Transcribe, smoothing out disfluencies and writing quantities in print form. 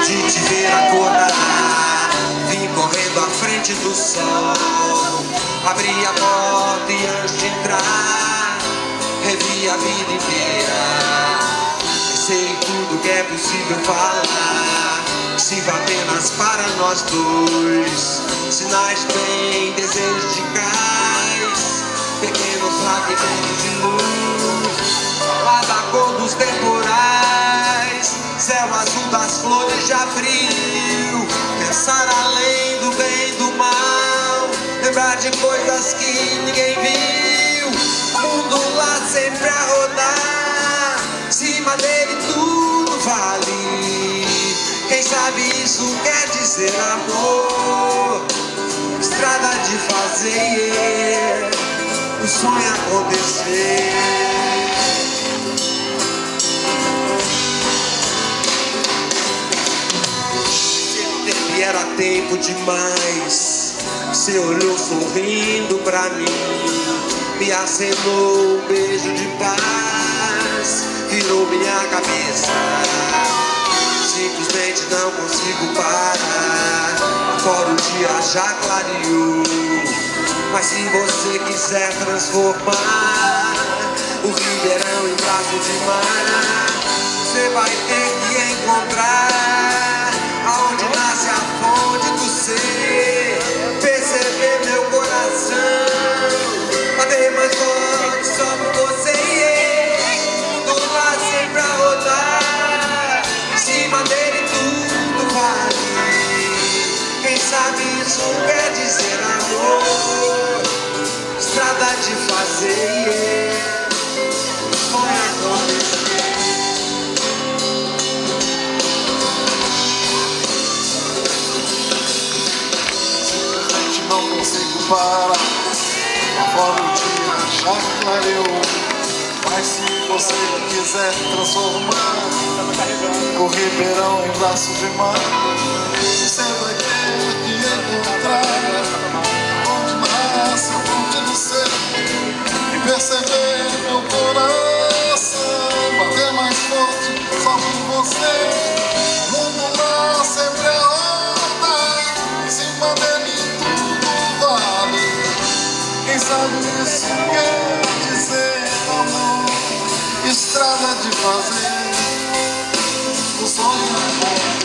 de te ver acordar. Vim correndo à frente do sol, abri a porta e antes de entrar revi a vida inteira. Sei tudo que é possível falar, sirva apenas para nós dois. Sinais bem, desejos de cais, pequenos fragmentos de luz, lá da cor dos temporais, céu azul das flores de abril. Pensar além do bem e do mal, lembrar de coisas que ninguém viu. O mundo lá sempre a rodar, cima dele tudo vale. Quem sabe isso quer dizer amor, estrada de fazer o sonho acontecer. E era tempo demais. Você olhou sorrindo pra mim, me acenou um beijo de paz, virou minha cabeça. Simplesmente não consigo parar. Fora o dia já clareou, mas se você quiser transformar o Ribeirão em braço de mar, você vai ter que encontrar aonde nasce a fonte do ser. Perceber meu coração bater mais forte só por você e eu. Do lado sempre a rodar, em cima dele tudo vale. Quem sabe isso quer dizer amor, estrada de fazer sonho acontecer. Não consigo parar, agora o dia já clareou, mas se você quiser transformar o Ribeirão em braço de mar, você vai ter que encontrar onde nasce a fonte do ser e perceber meu coração bater mais forte só por você. O mundo lá sempre é roda, em cima dele quem sabe isso quer dizer amor, estrada de fazer o sonho.